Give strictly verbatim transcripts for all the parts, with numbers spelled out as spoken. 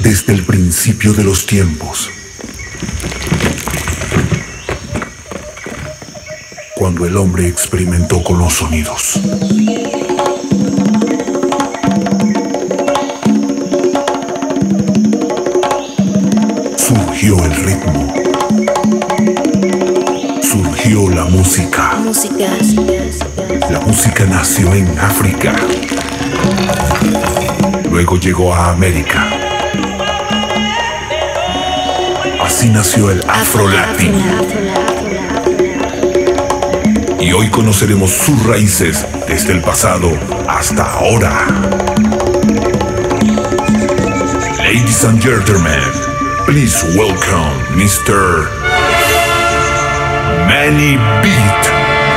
Desde el principio de los tiempos, cuando el hombre experimentó con los sonidos, surgió el ritmo, surgió la música. Música. La música nació en África, luego llegó a América. Así nació el Afro-Latin. Y hoy conoceremos sus raíces desde el pasado hasta ahora. Ladies and gentlemen, please welcome mister Manny Beat.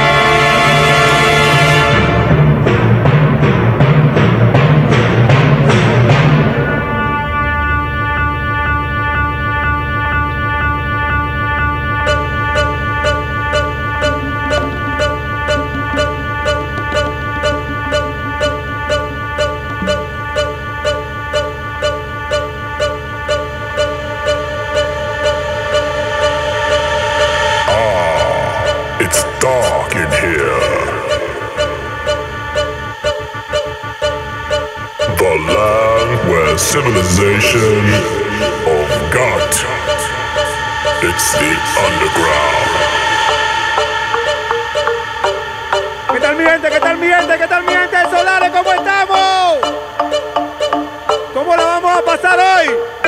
Dark in here. The land where civilization forgot. It's the underground. ¿Qué tal mi gente? ¿Qué tal mi gente? ¿Qué tal mi gente? Solares, ¿cómo estamos? ¿Cómo la vamos a pasar hoy?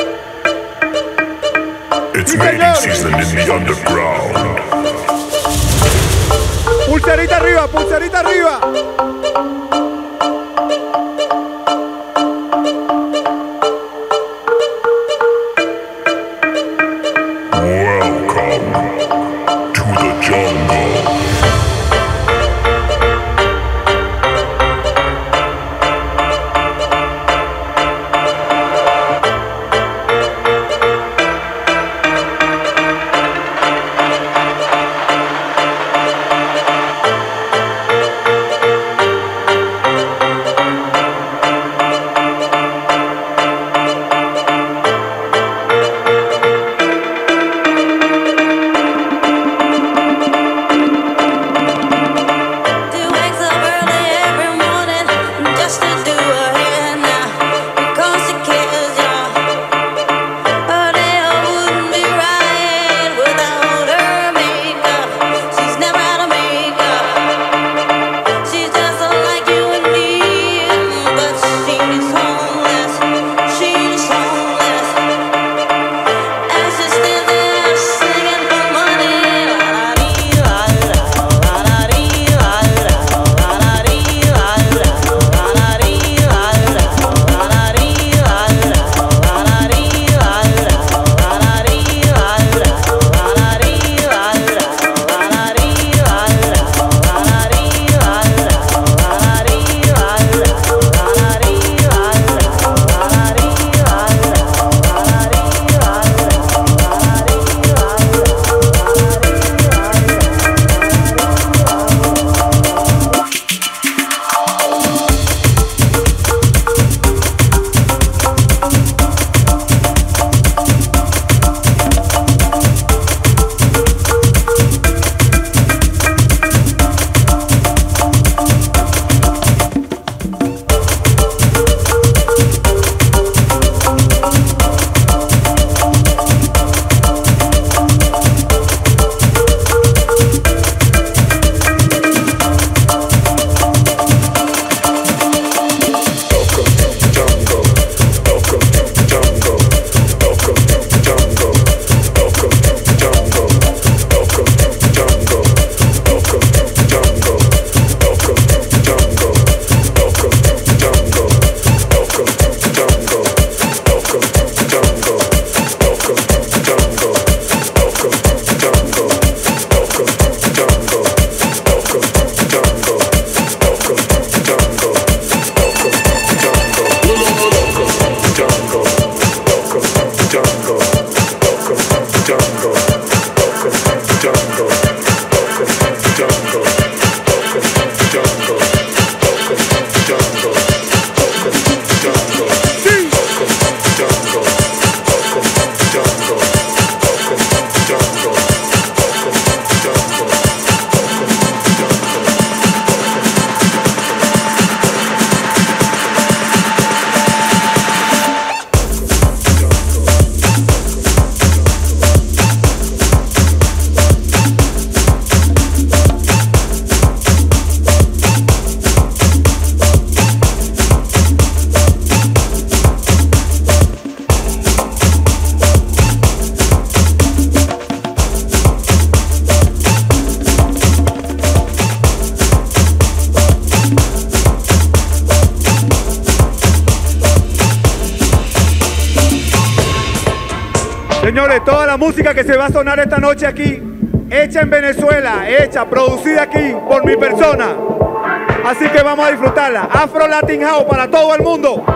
It's Sí, mating señor. season in the underground. Pulserita arriba, pulserita arriba. Welcome to the jungle. Señores, toda la música que se va a sonar esta noche aquí, hecha en Venezuela, hecha, producida aquí por mi persona. Así que vamos a disfrutarla. Afro Latin House para todo el mundo.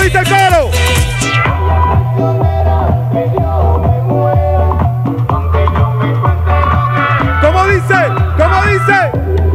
dice el coro? ¿Cómo dice? ¿Cómo dice?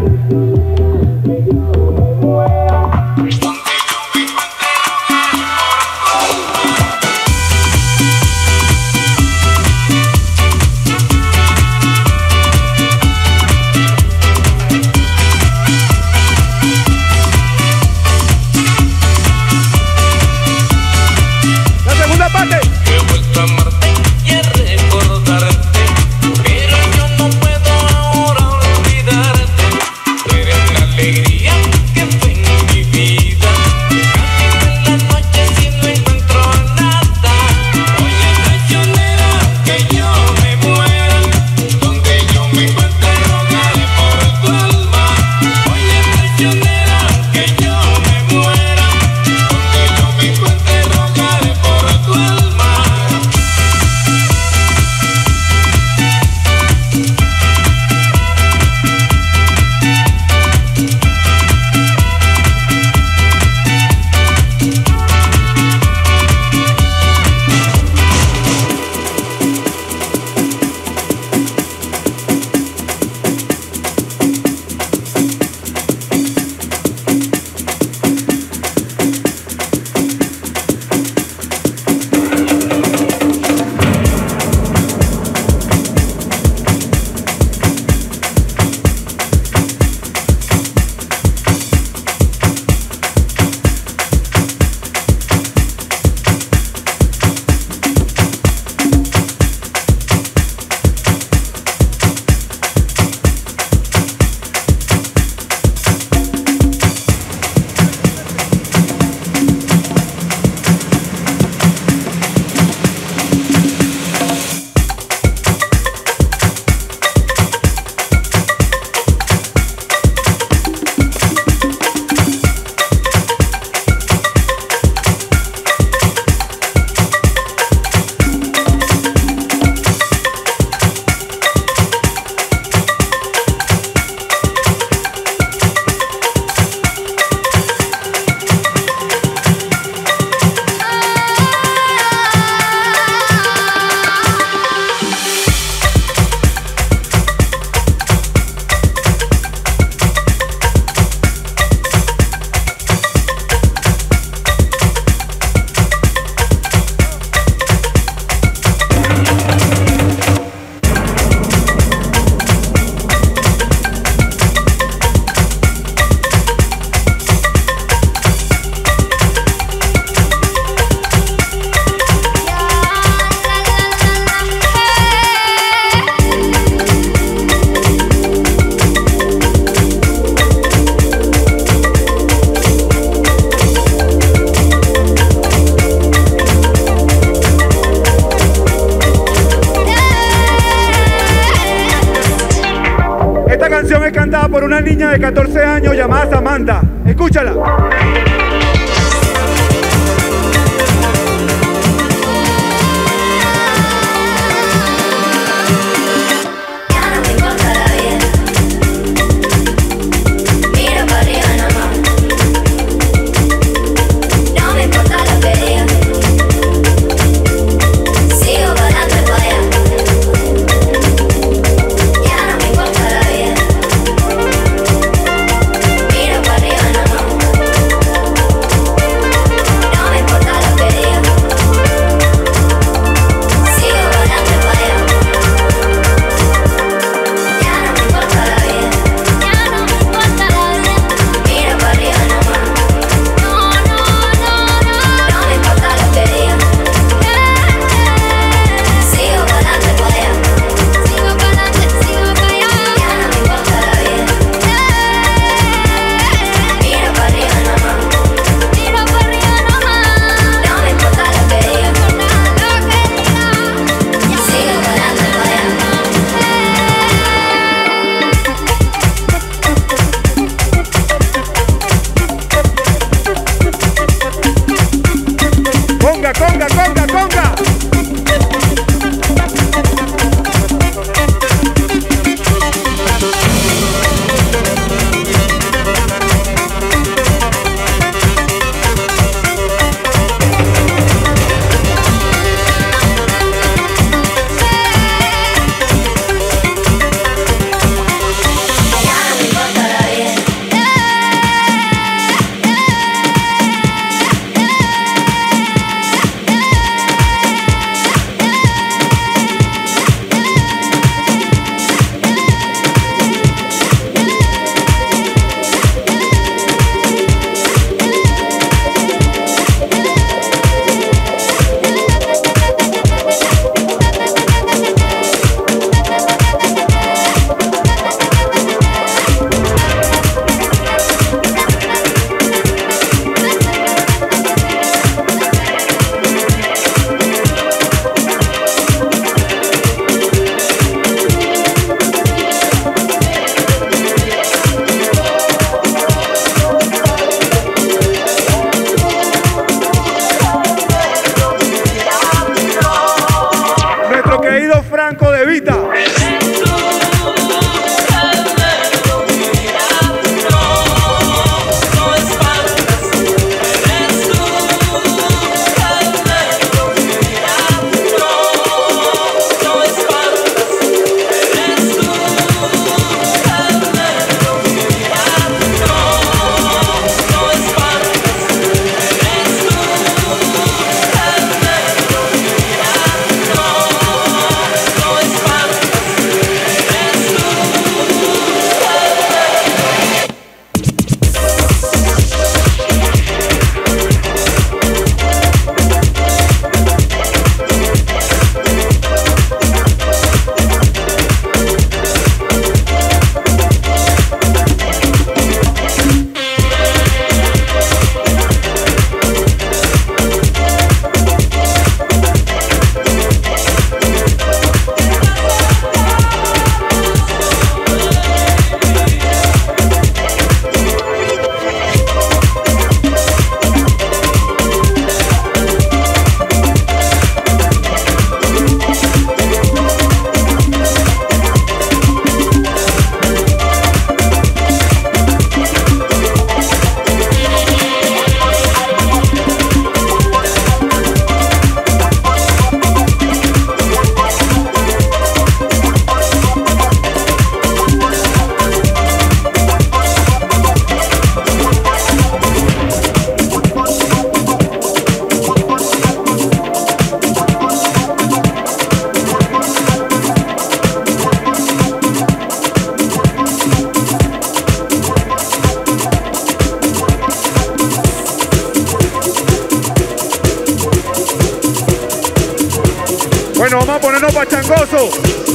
Por una niña de catorce años llamada Samantha. Escúchala. Mira para arriba nomás. vamos a ponernos pachangosos.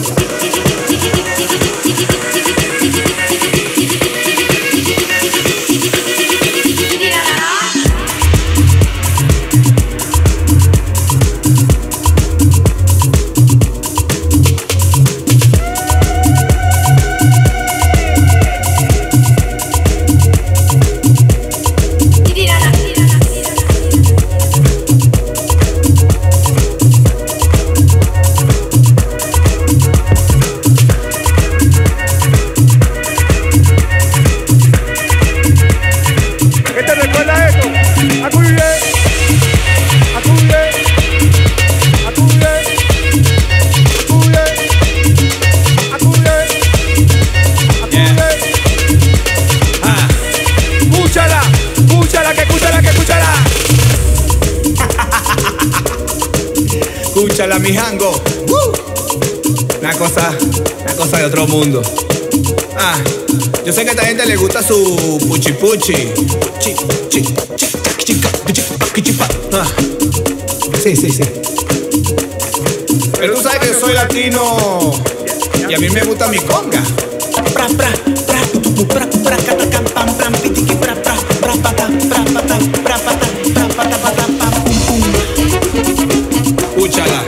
Escúchala, mi jango. Uh. Una cosa, una cosa de otro mundo. Ah, yo sé que a esta gente le gusta su puchi puchi. Chi, chi, chi, chi, chi, chi, ah. Sí, sí, sí. Pero tú sabes que yo soy latino y a mí me gusta mi conga. Pra, pra, pra, pra, pra, cata, cam, pam, pam, pitiki, pra, pra, pra, pata, pra, pata, pra, pata, pra, pata, pata, pam, pum, pum. Escúchala.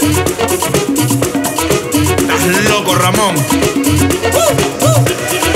Estás loco, Ramón. Uh, uh.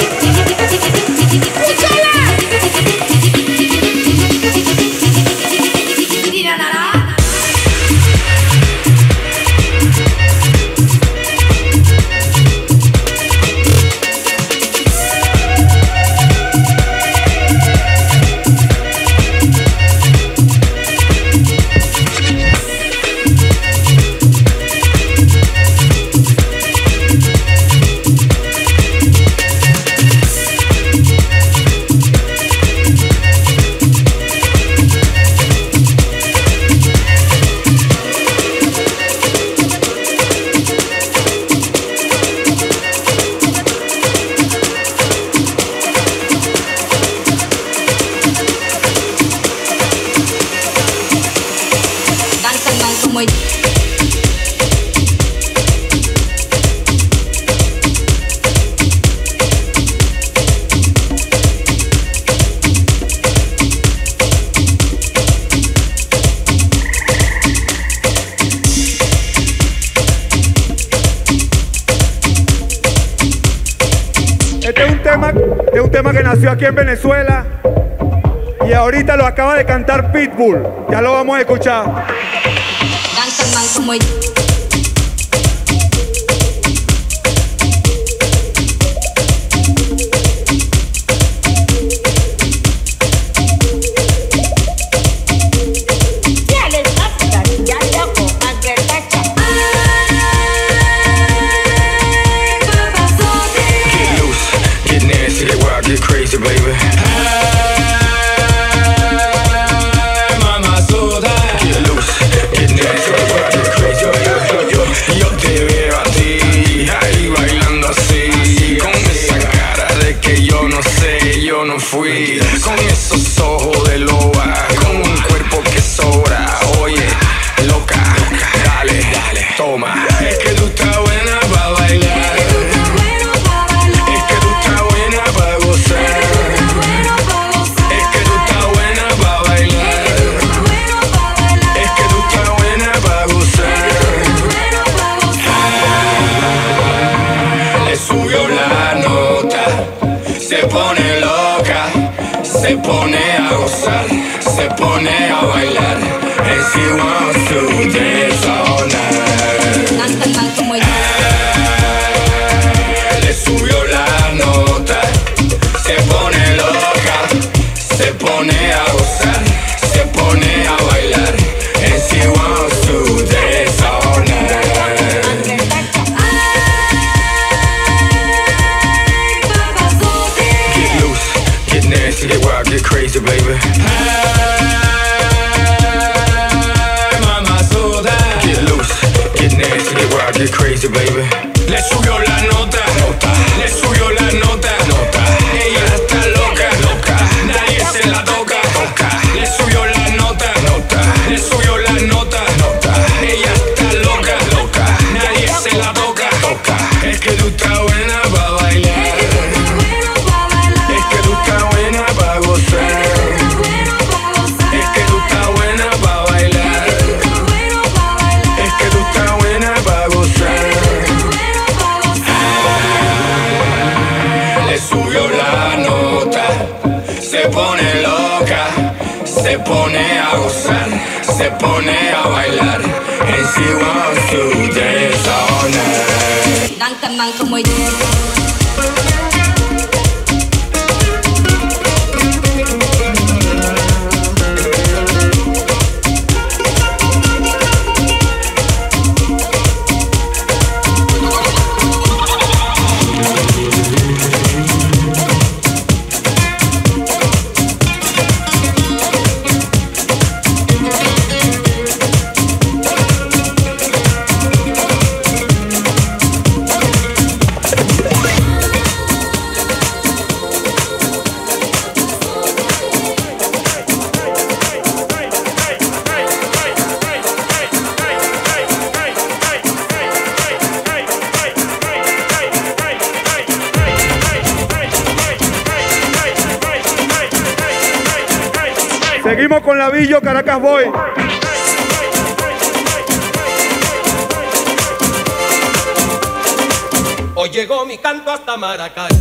Este es un tema, es un tema que nació aquí en Venezuela y ahorita lo acaba de cantar Pitbull. Ya lo vamos a escuchar. Fui con esos ojos de loba, con un cuerpo que sobra. Oye, loca, dale, dale, toma. Es que tú estás buena pa' bailar. Es que tú estás buena pa' gozar. Es que tú estás buena pa' bailar. Es que tú estás buena pa' gozar. Le subió la nota, se pone loca, se pone a gozar, se pone a bailar. And she wants to dance all night. Le subió la nota, se pone loca, se pone a gozar, se pone a bailar. And she wants to dance all night. Get loose, get nasty, get wild, get crazy, baby. Get loose, get nasty, get wild, get crazy, baby. Le subió la nota, nota. Le subió la nota, nota. Ella está loca, loca. Nadie se la toca, toca. Le subió la nota, nota. Le subió la nota, nota. Ella está loca, loca. Nadie se pone a gozar, se pone a bailar. And she wants to dance all night. Danka manka muy. Seguimos con Lavillo, Caracas Boy. Hoy llegó mi canto hasta Maracay.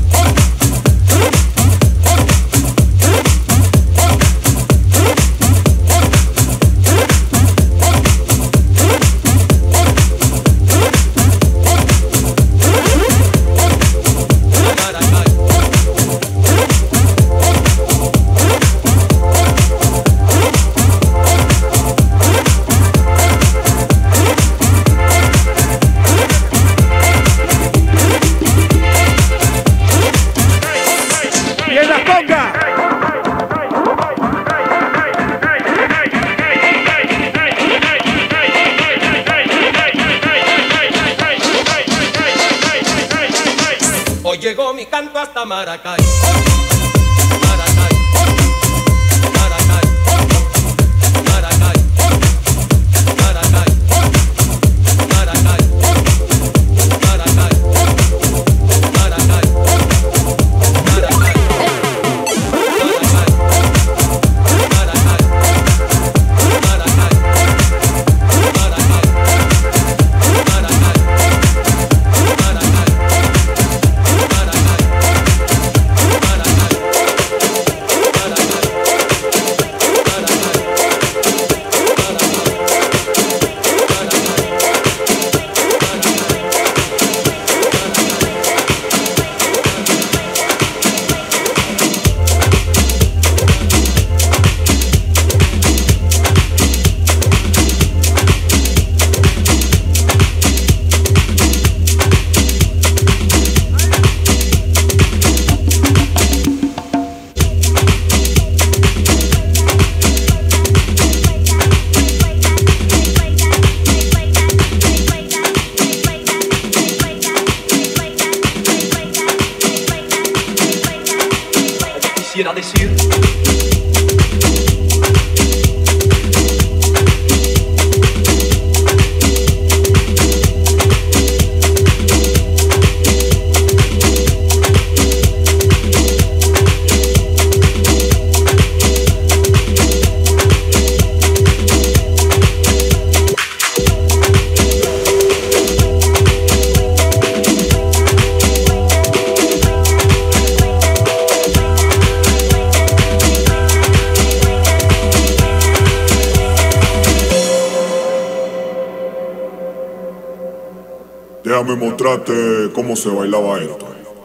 Hoy llegó mi canto hasta Maracay. Maracay, Maracay, Maracay, Maracay, Maracay, Maracay, Maracay, Maracay, quisiera decir. Déjame mostrarte cómo se bailaba esto.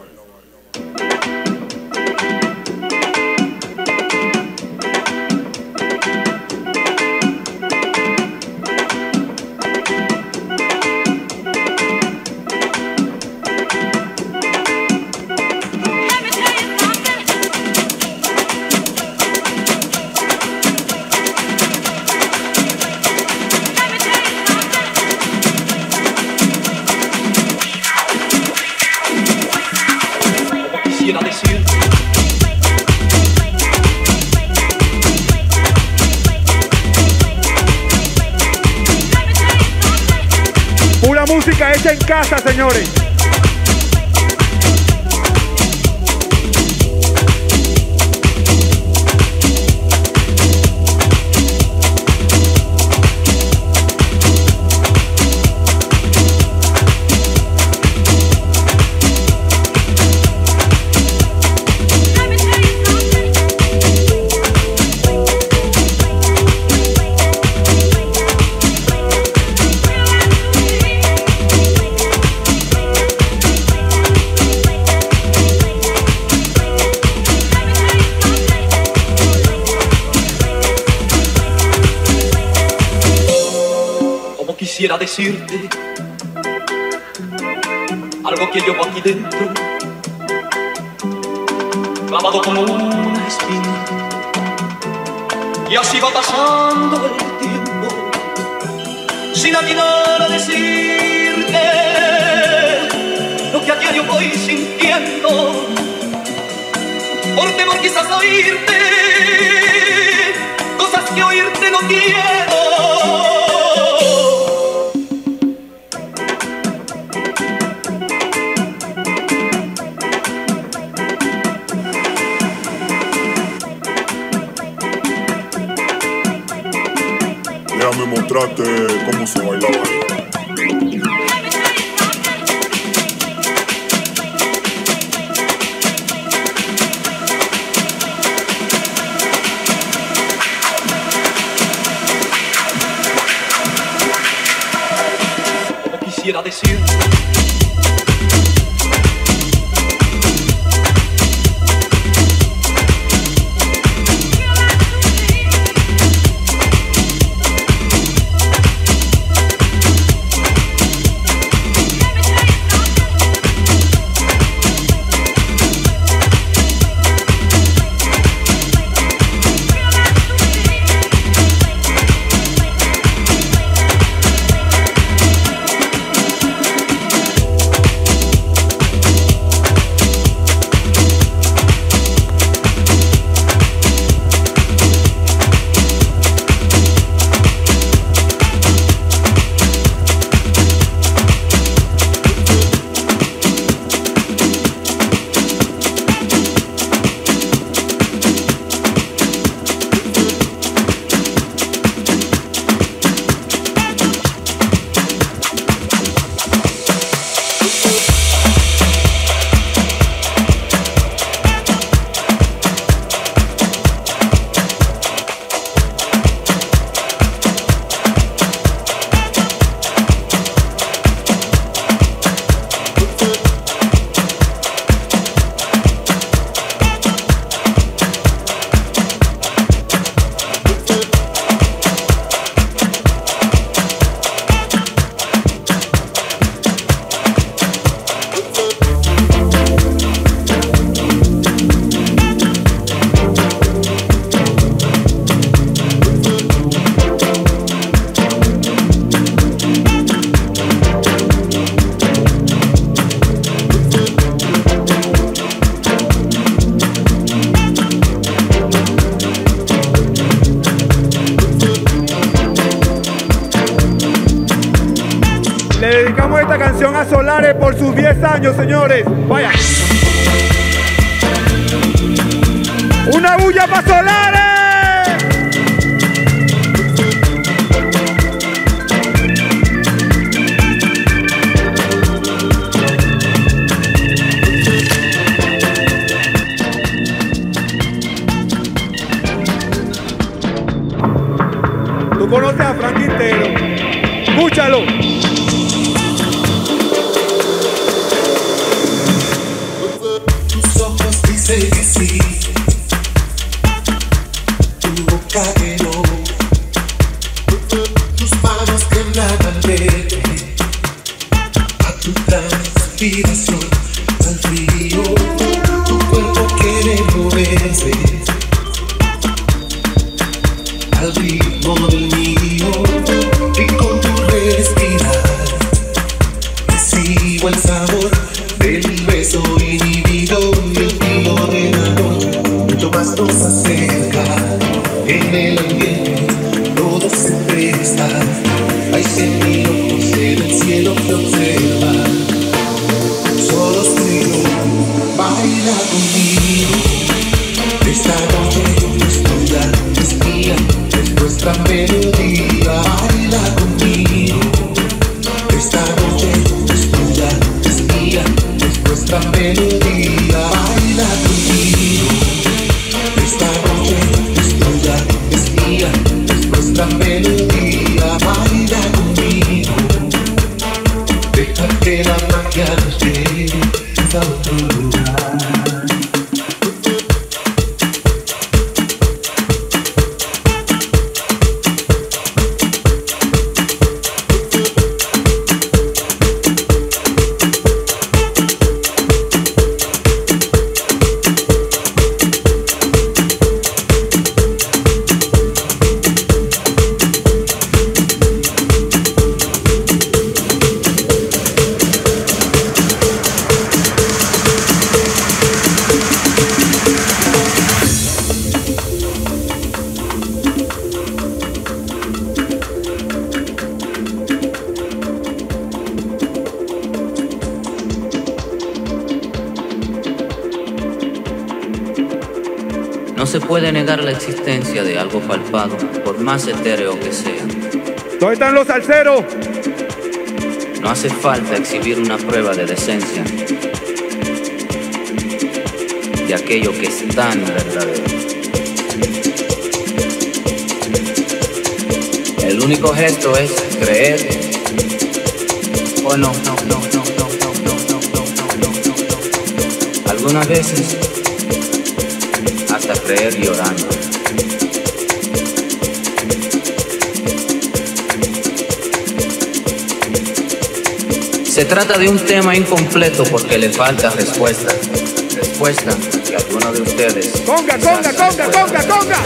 Quisiera decir. Pura música hecha en casa, señores. quisiera decirte algo que llevo aquí dentro, clavado como una espina. Y así va pasando el tiempo sin atinar a decirte lo que a diario voy sintiendo, por temor quizás a oírte cosas que oírte no quiero. Déjame mostrarte cómo se baila esto. Como quisiera decir Le dedicamos esta canción a Solares por sus diez años, señores. Vaya. ¡Una bulla para Solares! Tú conoces a Frank Quintero. Escúchalo. Tus ojos dicen que sí, tu boca que no, tus manos tiemblan al verte, a tu transpiración, al frío, tu cuerpo quiere moverse al ritmo del mío, y con tu respirar recibo el sabor del beso inhibido y el frío de la noche. Mucho más nos acerca en el ambiente, todo se presta. Hay cien mil ojos en el cielo que observan. Solo tú y yo, baila conmigo. Esta noche es tuya, es mía, es nuestra melodía. Baila conmigo. Esta noche es tuya, es mía, es nuestra melodía. Baila conmigo. Esta noche es tuya, es mía, es nuestra melodía. Baila conmigo. Deja que la magia nos lleve a otro lugar. No se puede negar la existencia de algo palpado, por más etéreo que sea. ¿Dónde están los salseros? No hace falta exhibir una prueba de decencia de aquello que es tan verdadero. El único gesto es creer o no, no, no, no, no, no, no, no, no, no, no. Algunas veces hasta creer llorando. Se trata de un tema incompleto porque le falta respuesta. Respuesta que alguno de ustedes... ¡Conga, conga, conga, conga, conga!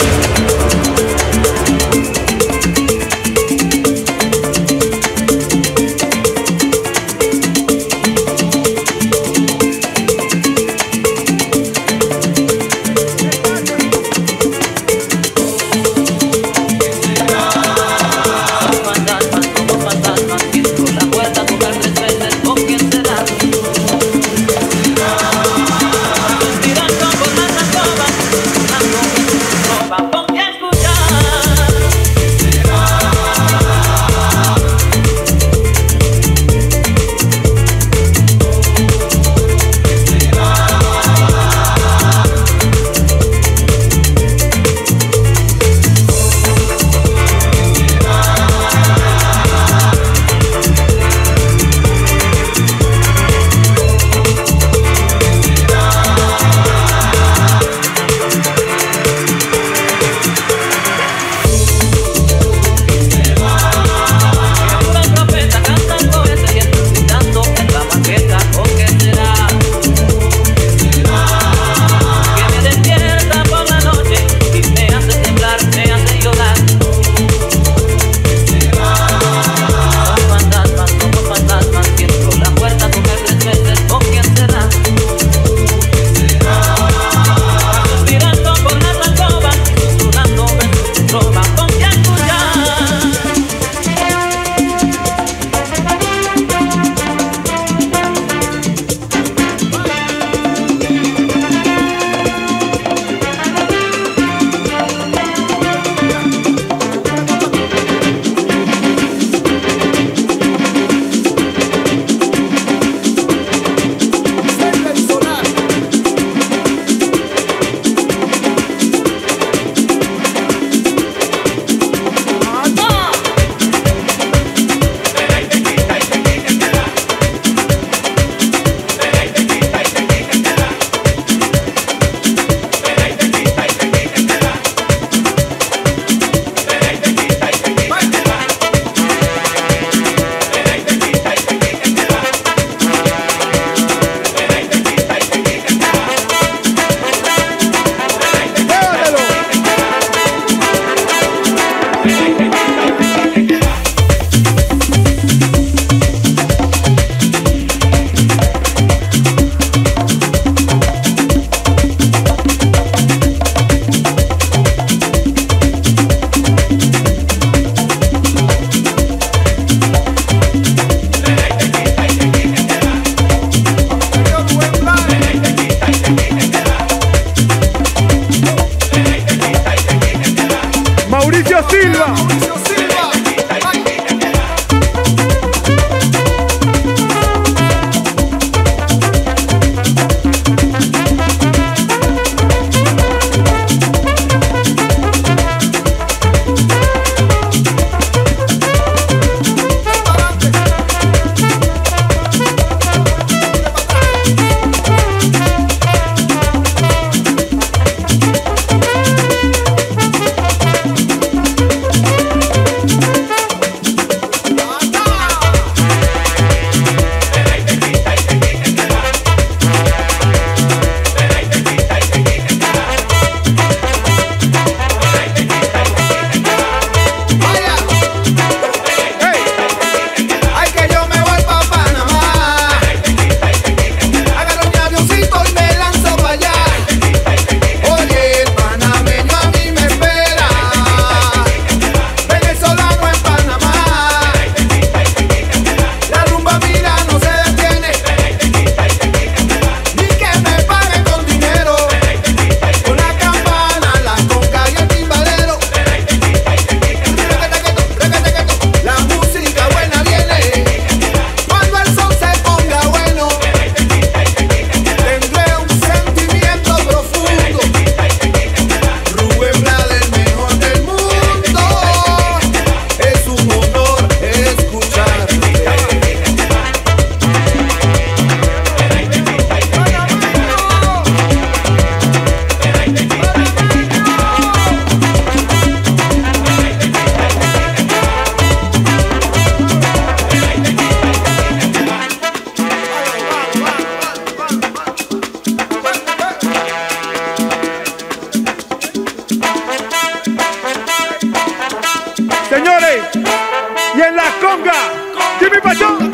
Señores, y en la conga, Jimmy Pachón.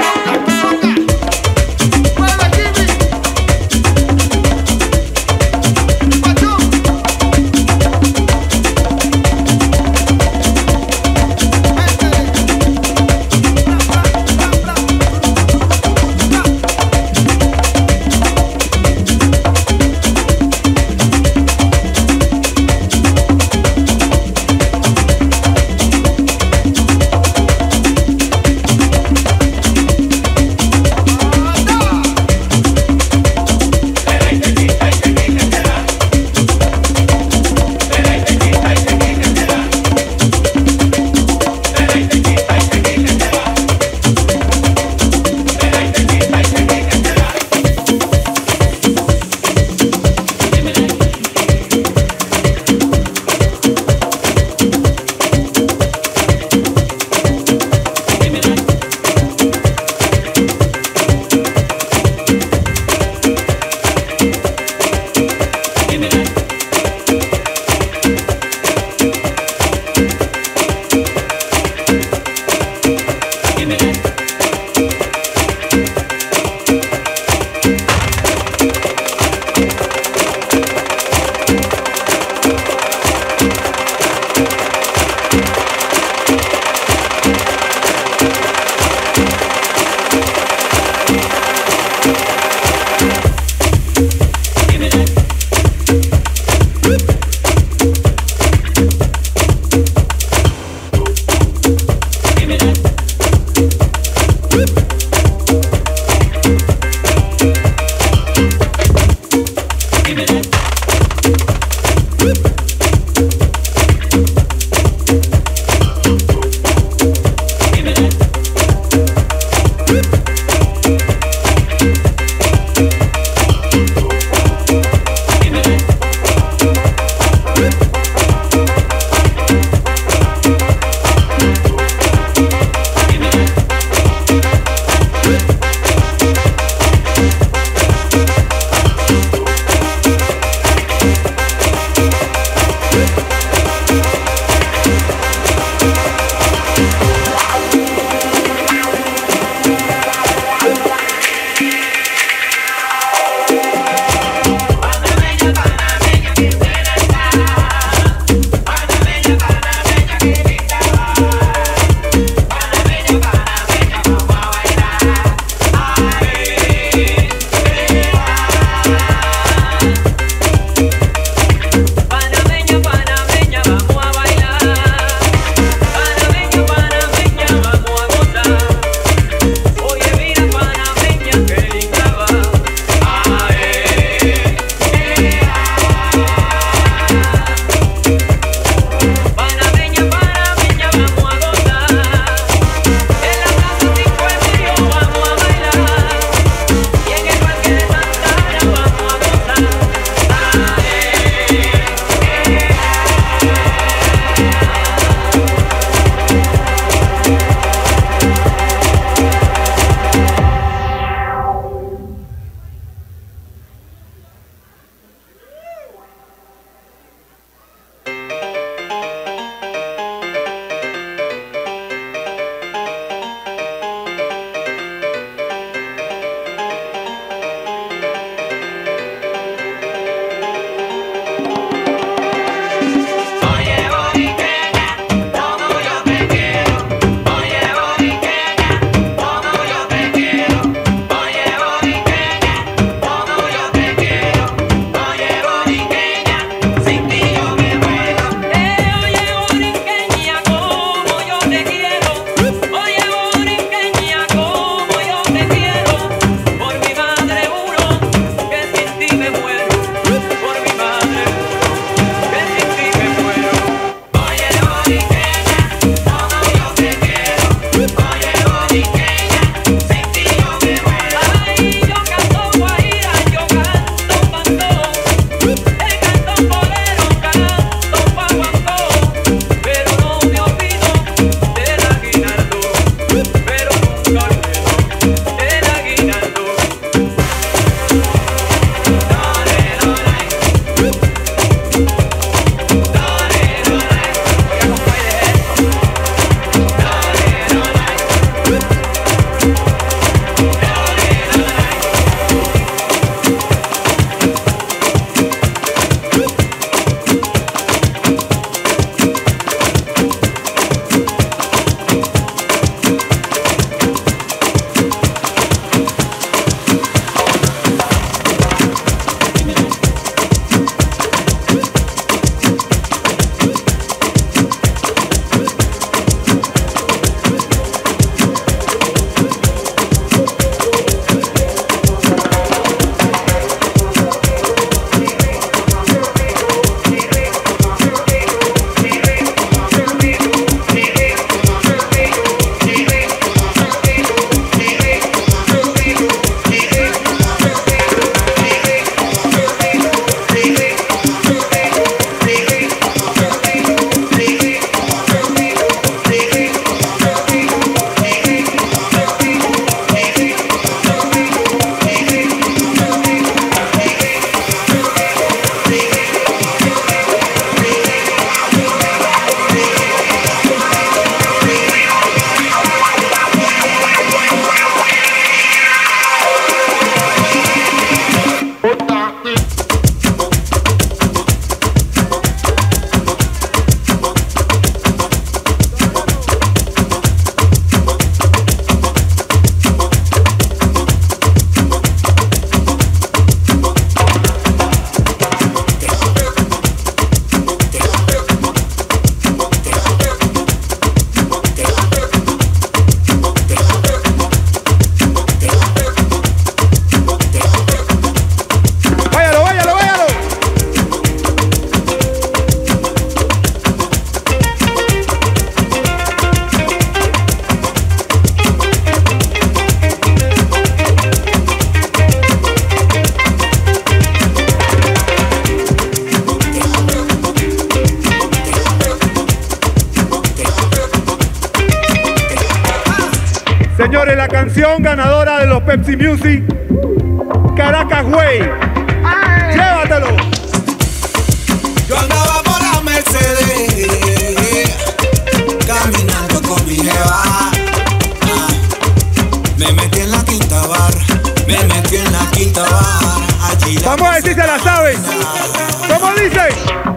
señores, la canción ganadora de los Pepsi Music, Caracas Way. Llévatelo. Yo andaba por la Mercedes, caminando con mi jeva. Ah, me metí en la quinta barra, me metí en la quinta barra. Allí la Vamos a ver si se la saben. ¿Cómo dice?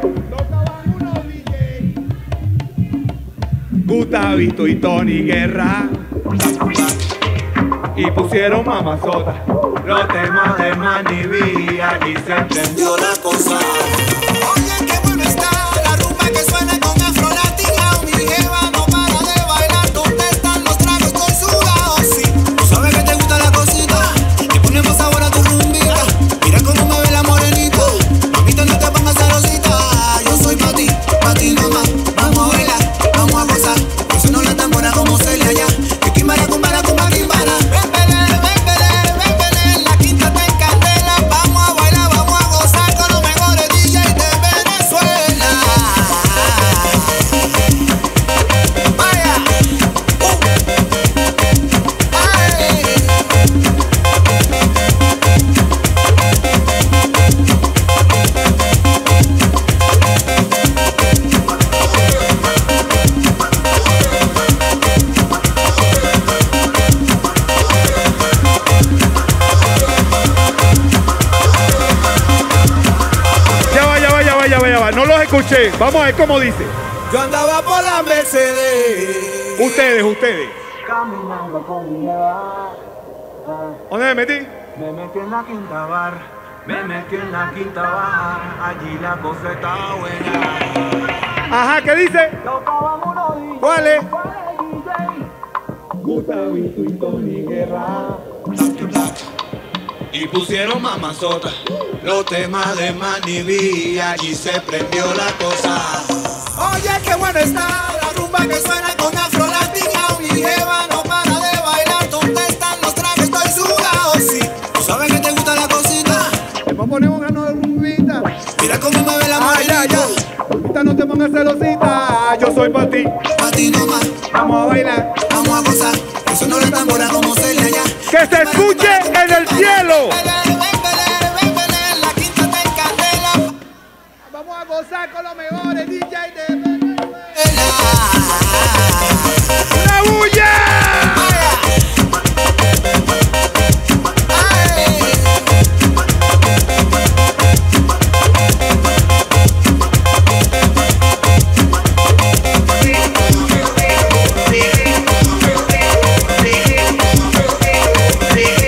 Gustavito y Tony Guerra. Y pusieron mamazota. Los temas de Manny B, allí se entendió la cosa. Oye, qué bueno está la rumba que suena con Afro Latina. Mi jeva no para de bailar. ¿Dónde están los tragos con sudado? Sí, tú sabes que te gusta la cosita. Le ponemos sabor a tu rumbita. Mira cómo me ve la morenita. Mamita, no te pongas celosita. Yo soy pa' ti, pa' ti nomás. Vamos a bailar, vamos a gozar. Eso no la tambora como Celia ya. Que quimbara, cumbara, cumbara, quimbara. Ven, vele, ven, vele, ven, vele. La quinta te encandela. Vamos a bailar, vamos a gozar con los mejores D Js de Venezuela. Vaya. Uh. Ay. Ya va, ya va, ya va, ya va, ya va. No los escuché. Vamos a ver cómo dice. Yo andaba por la Mercedes, Ustedes, ustedes. caminando con mi jeva. ¿Dónde me metí? Me metí en la quinta barra, me metí en la quinta barra. Allí la cosa está buena. Ajá, ¿qué dice? Tocaban unos D Js. ¿Cuál es? Gustavito y Tony Guerra. Y pusieron mamazota, los temas de Manny B, allí se prendió la cosa. Oye, qué bueno está la rumba que suena con Afro Latina. Mi jeva no para de bailar. ¿Dónde están los trajes? Estoy sudado, sí. ¿Tú sabes que te gusta la cosita? Vamos a poner un gano de rumbita. Mira cómo me ve la Ah, ya, morenita. ya. Ahorita no te pongas celosita. Yo soy para ti. Pa' ti nomás, Vamos a bailar. vamos a gozar. Eso no le tambora como Celia ya. Que se escuche en el cielo. Ven, ven, ven, ven, ven, la quinta te encandela. Vamos a gozar con los mejores D Js de Venezuela. ¡Una bulla! Ay.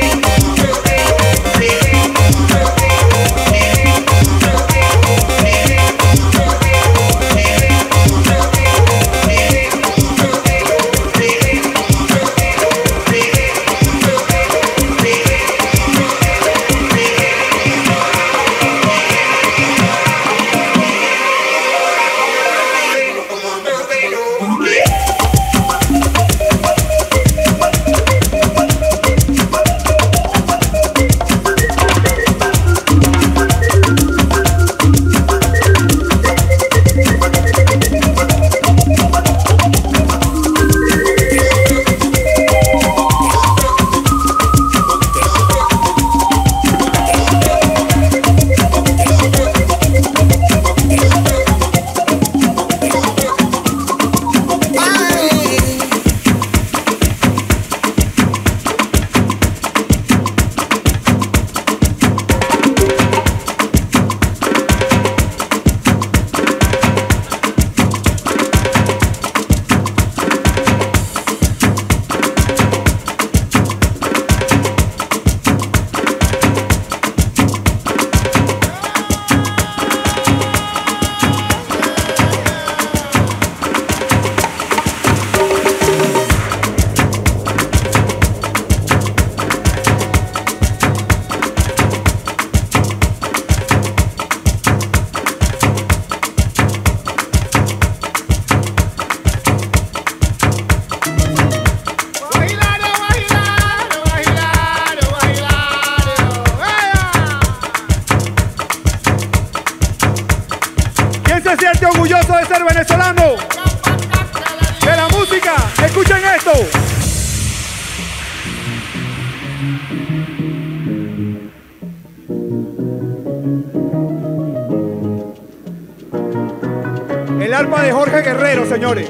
arepa de Jorge Guerrero, señores.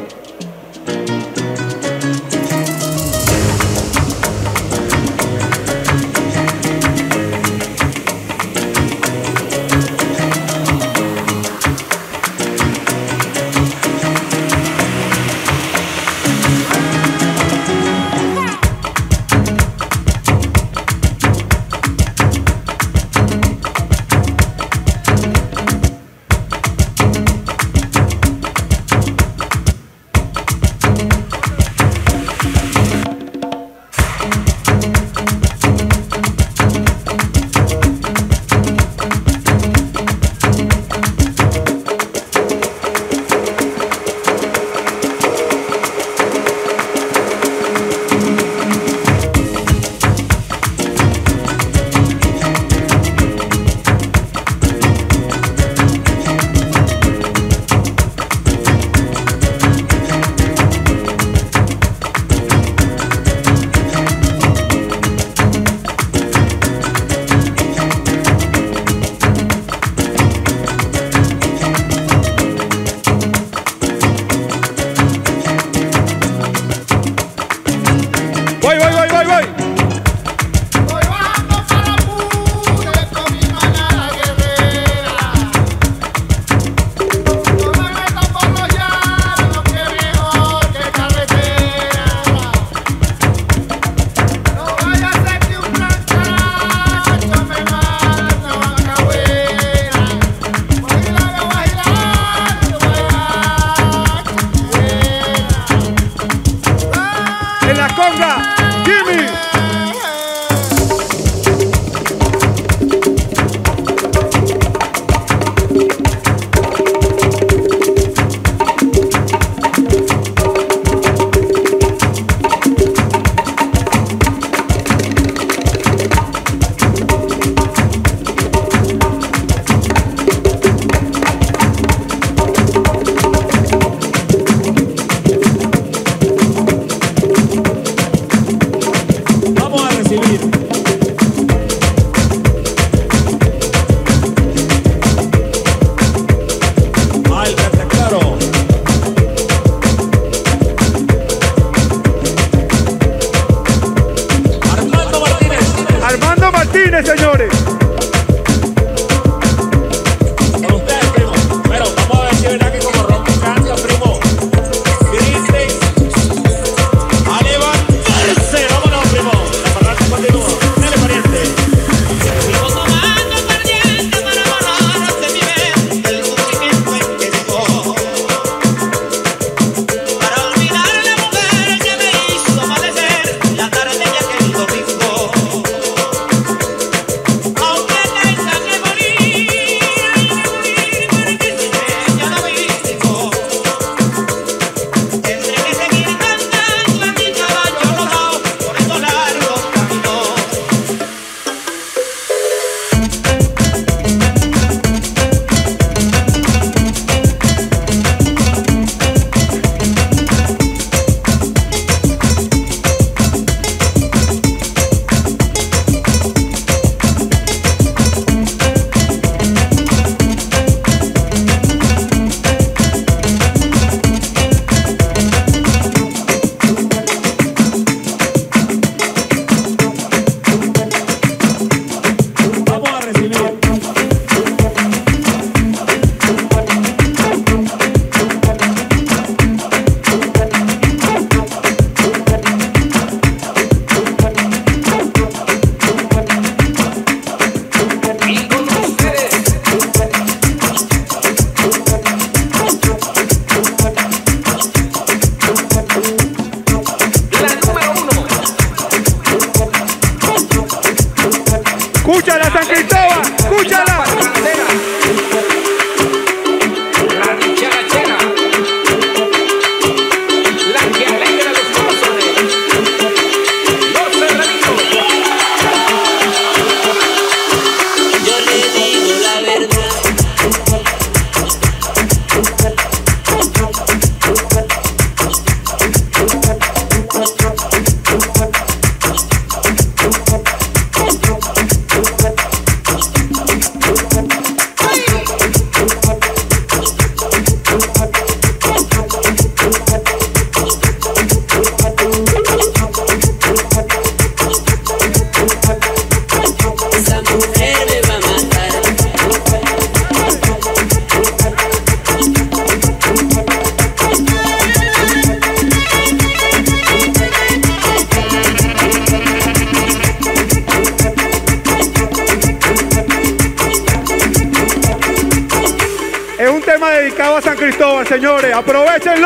dedicado a San Cristóbal, señores. Aprovechenlo.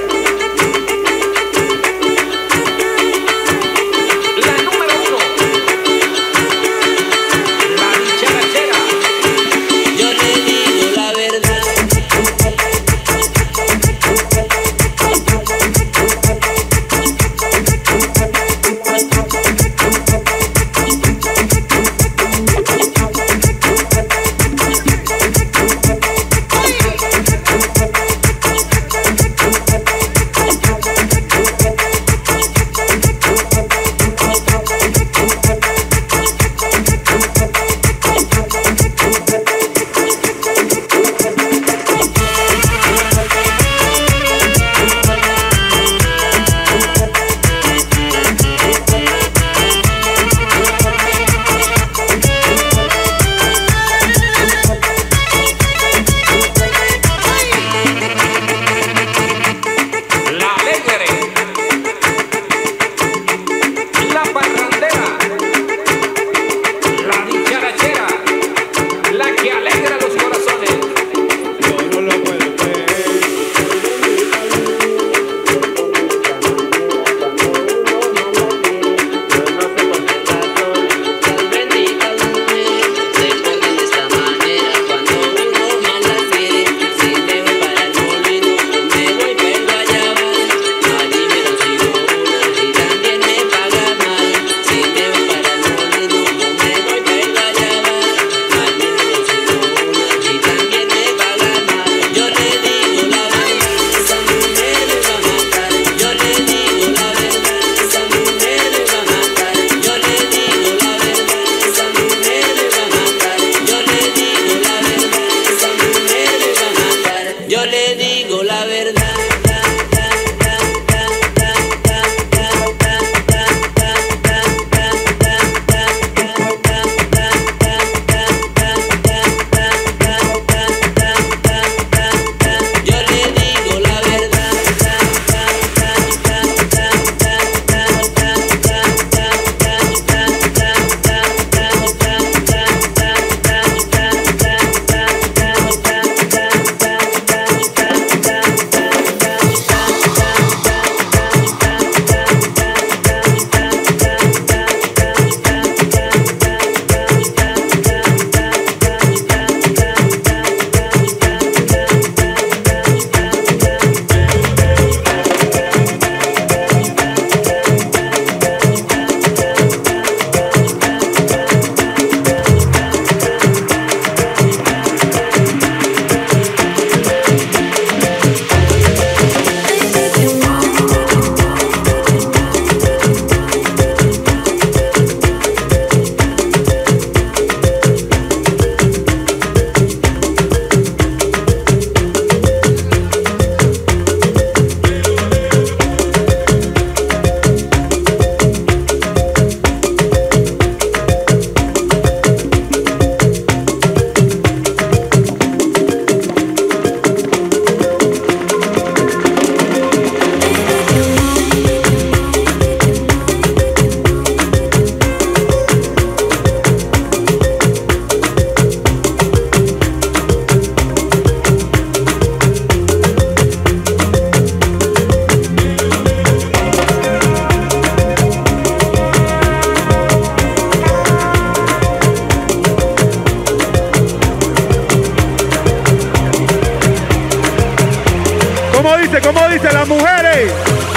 dice? ¿Cómo dice? Las mujeres.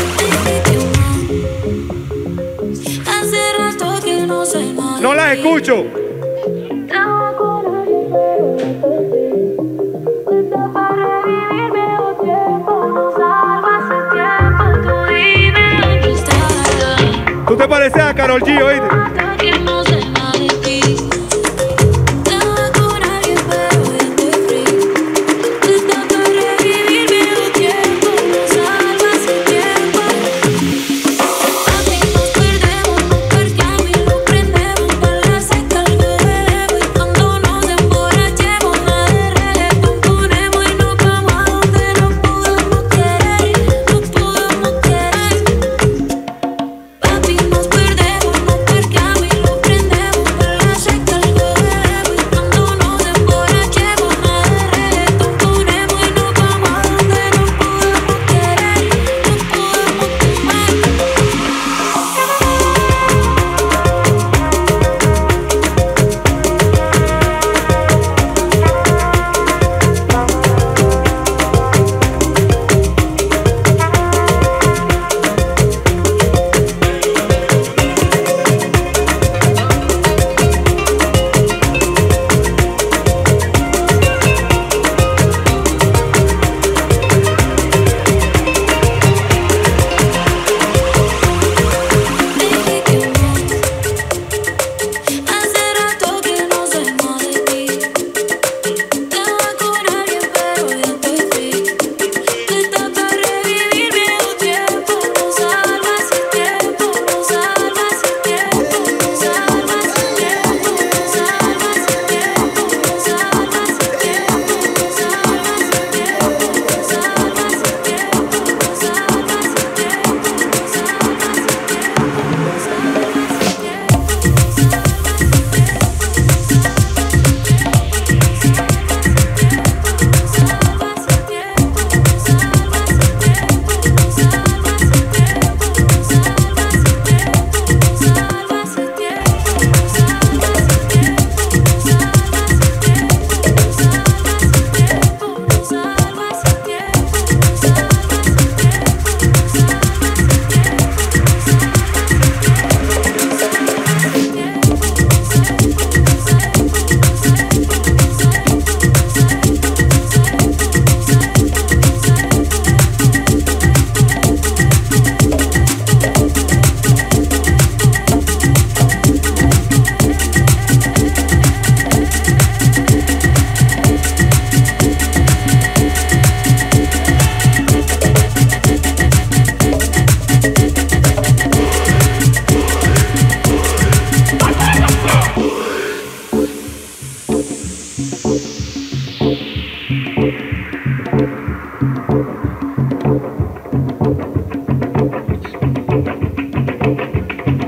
No las escucho. Tú te pareces a Karol G, ¿oíste? Papi, nos perdemos, nos percamos y lo prendemos.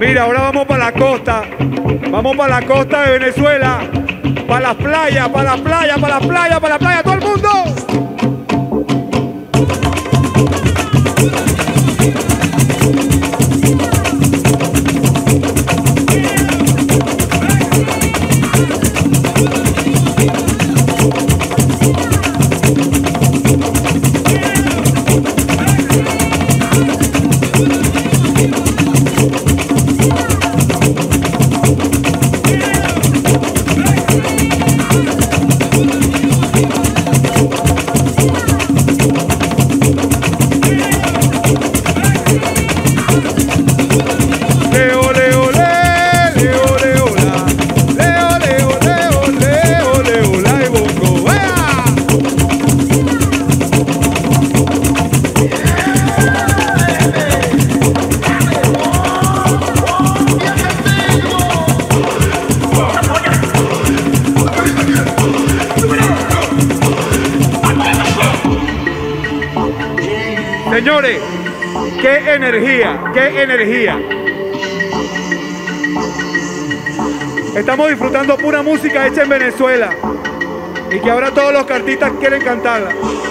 Mira, ahora vamos para la costa. Vamos para la costa de Venezuela. Para las playas, para las playas, para las playas, para las playas. ¡Todo el mundo! Señores, qué energía, qué energía. Estamos disfrutando pura música hecha en Venezuela y que ahora todos los cartistas quieren cantarla.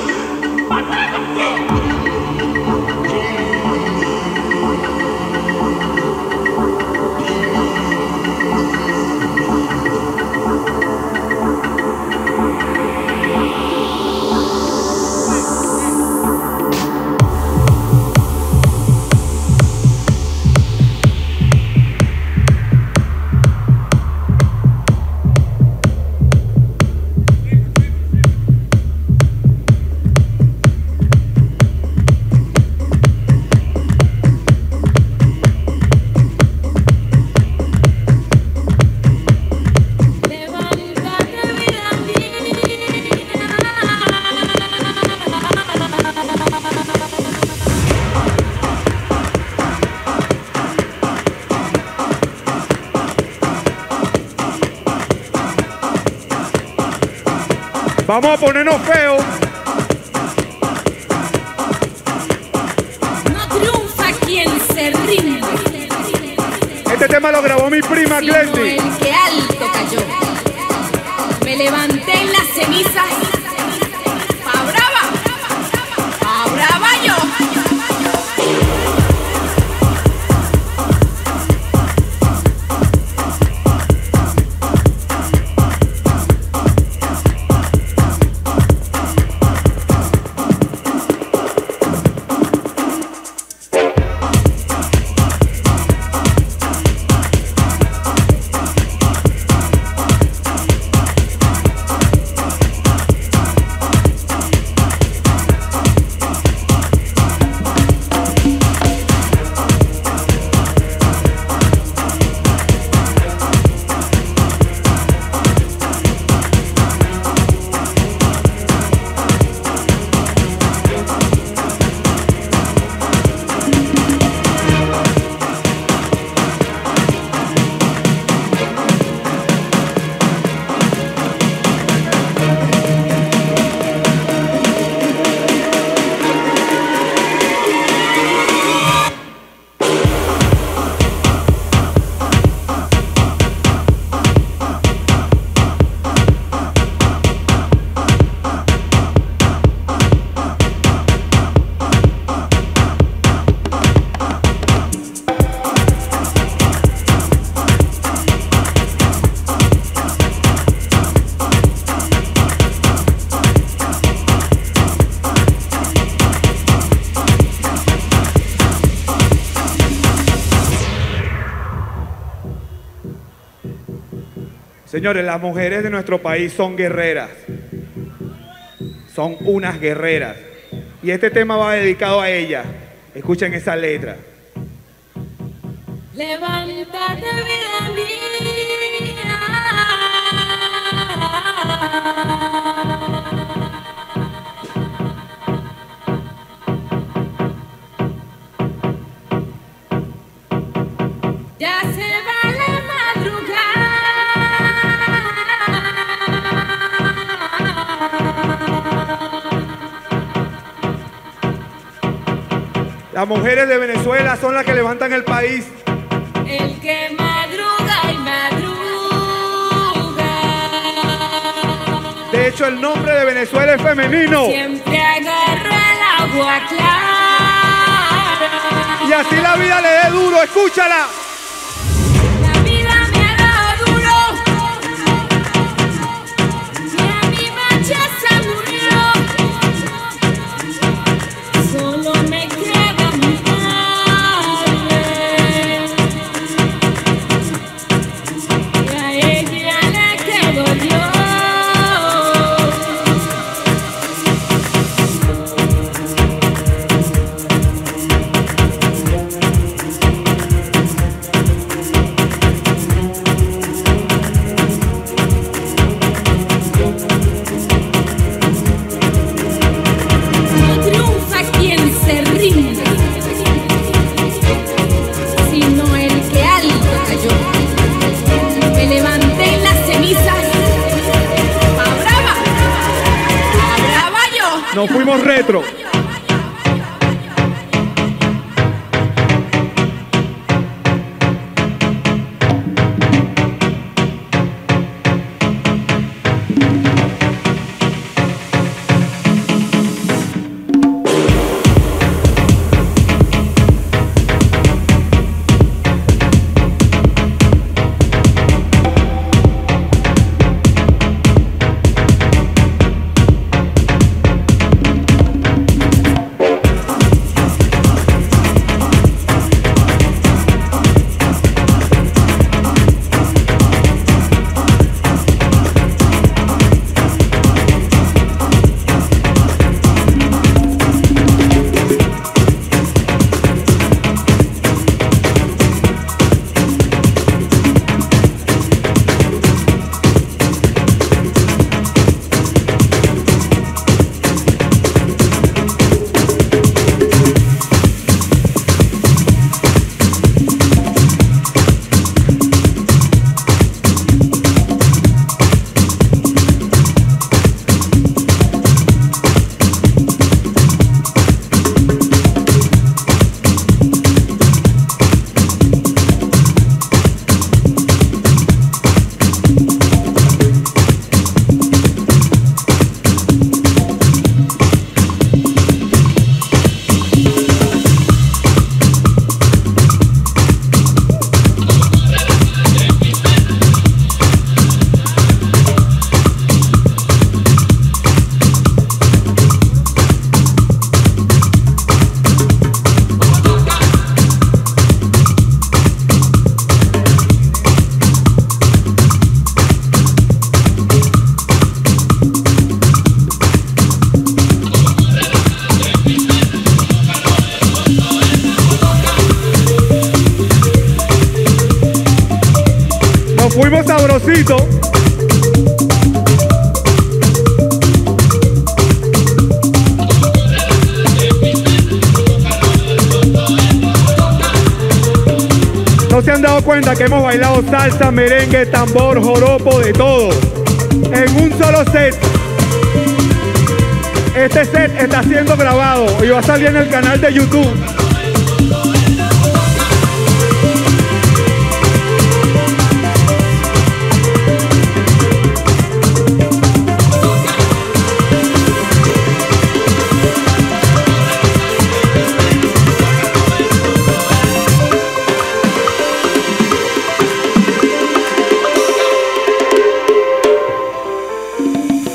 Vamos a ponernos feos. No triunfa quien se rinde. Este tema lo grabó mi prima Sino Glendy. el que alto cayó. Me levanté en las cenizas. Pa' brava, pa' brava yo. Señores, las mujeres de nuestro país son guerreras. Son unas guerreras. Y este tema va dedicado a ellas. Escuchen esa letra. Levántate, vida mía. Ya se va la Las mujeres de Venezuela son las que levantan el país. El que madruga y madruga. De hecho, el nombre de Venezuela es femenino. Siempre agarra el agua clara. Y así la vida le dé duro, escúchala. La vida me ha dado duro. Y a mi mancha se murió. Solo me queda mi madre. Y a ella le quedo yo. Nos fuimos retro. Fuimos sabrosito. ¿No se han dado cuenta que hemos bailado salsa, merengue, tambor, joropo, de todo en un solo set? Este set está siendo grabado y va a salir en el canal de YouTube.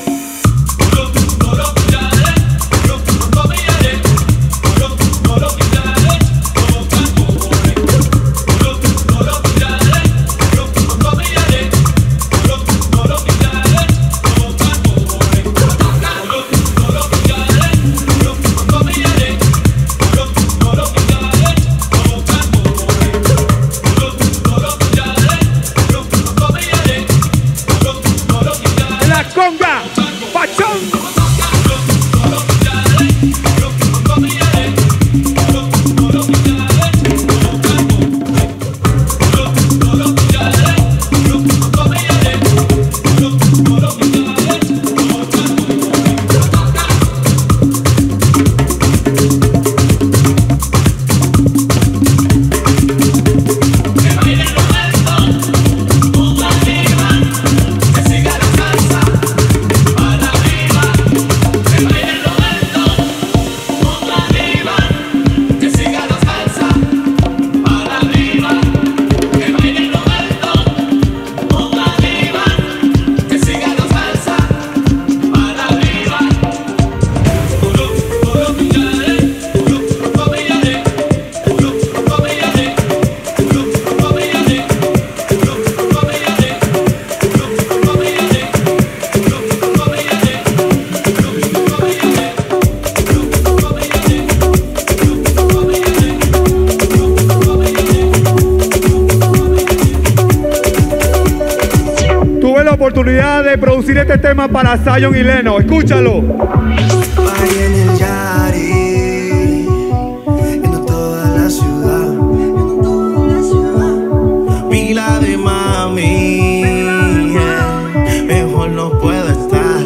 Lo oportunidad de producir este tema para Zion y Leno. Escúchalo. Ahí en el Yari, en toda la ciudad, en toda la ciudad. Pila de mami, yeah, mejor no puedo estar,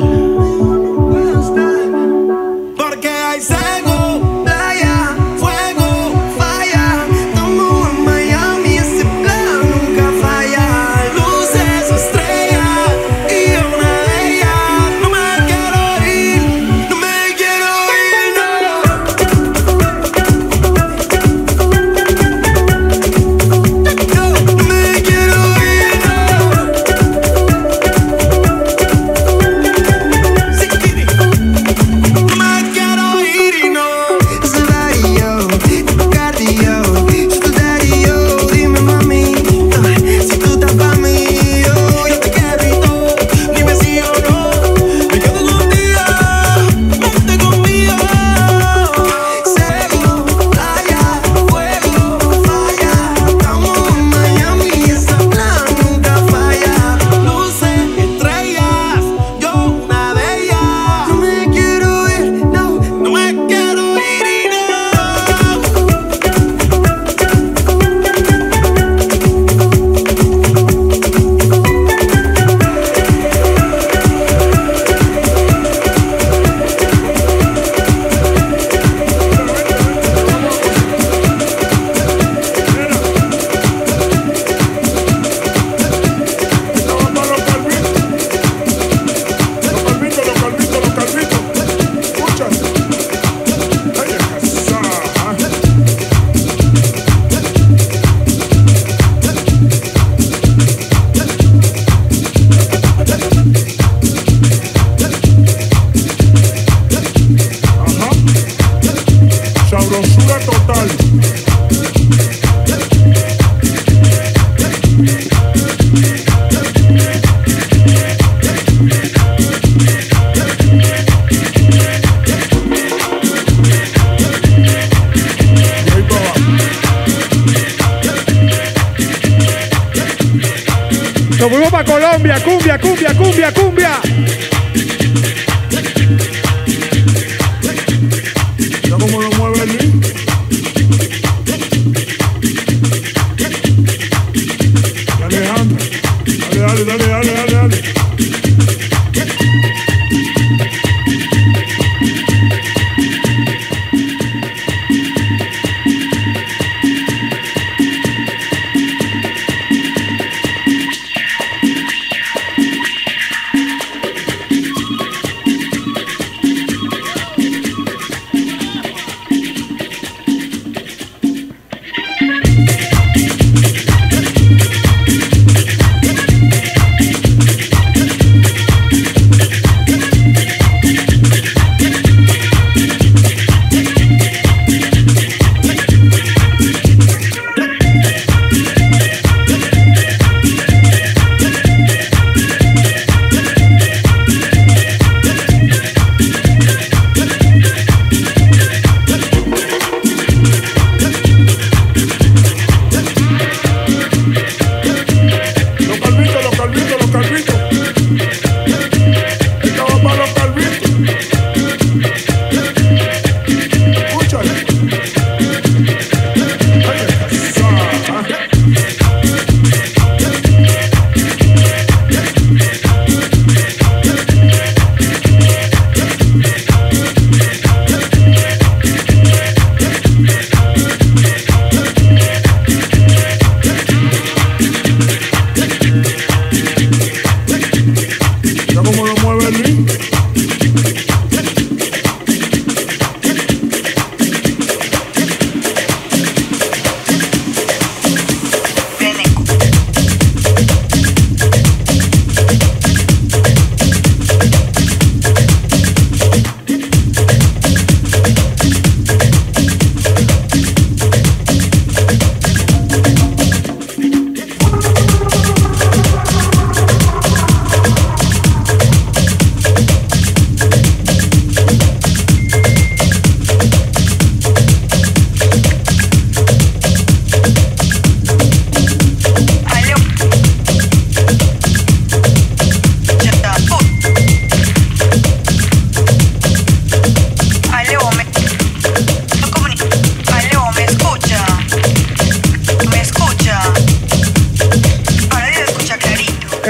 porque hay cego, playa, fuego, falla. Estamos en Miami, ese plan nunca falla. Luces, estrellas y una de ellas. No me quiero ir, no me quiero ir, no. No me quiero ir, no. Sí, Kitty. No me quiero ir y no. Ese darío, tu cardio, tu darío. Dime mami, si tú estás pa' mí, yo, yo te quiero y todo. Dime sí o no, me quedo contigo, vente conmigo. Cego, playa, fuego, falla. Estamos en Miami, ese plan nunca falla. Luces, estrellas, yo una de ellas. No me quiero ir, no, no me quiero ir y no. Estaba para los calvitos. Los calvitos, los calvitos, los calvitos. Escucha. Ay, esa. Ajá. Sabrosura total. Y ahí va. Nos fuimos para Colombia. Cumbia, cumbia, cumbia, cumbia. ¿Ya cómo lo mueve Luis? Dale, Alejandro. Dale, dale, dale, dale, dale.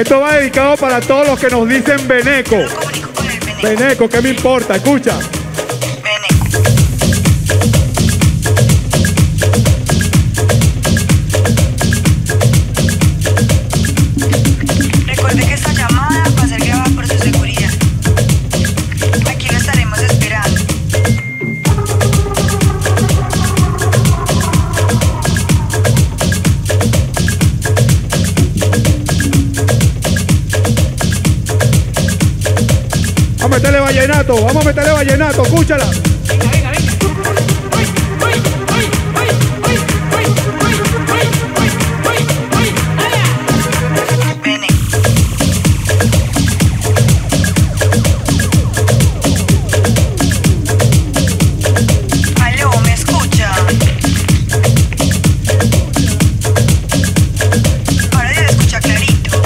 Esto va dedicado para todos los que nos dicen Beneco. Beneco, ¿qué me importa? Escucha. Recuerde que esta llamada va a ser grabada por su seguridad. Aquí lo estaremos esperando. Vamos a meterle vallenato, vamos a meterle vallenato, escúchala. Venga, venga, venga. Uy, uy, uy, uy, uy, uy, uy, uy, uy, uy, uy, ¡ala! Ven. Aló, ¿me escucha? Ahora ya le escucha clarito.